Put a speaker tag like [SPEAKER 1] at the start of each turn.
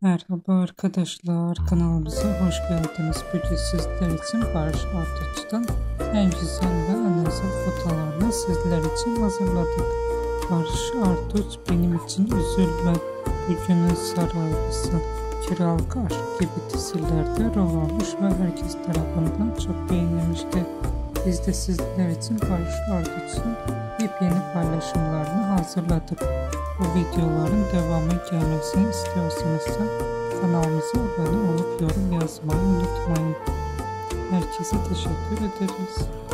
[SPEAKER 1] Merhaba arkadaşlar, kanalımıza hoş geldiniz. Bugün sizler için Barış Arduç'tan en güzel ve en özel fotolarını sizler için hazırladık. Barış Arduç benim için üzülme, bugünün saraylısı, kiralık aşk gibi dizilerde rol almış ve herkes tarafından çok beğenilmişti. Biz de sizler için Barış Arduç'un yepyeni paylaşımlarını hazırladık. Bu videoların devamı gelmesini istiyorsanız kanalımıza abone olup yorum yazmayı unutmayın. Herkese teşekkür ederiz.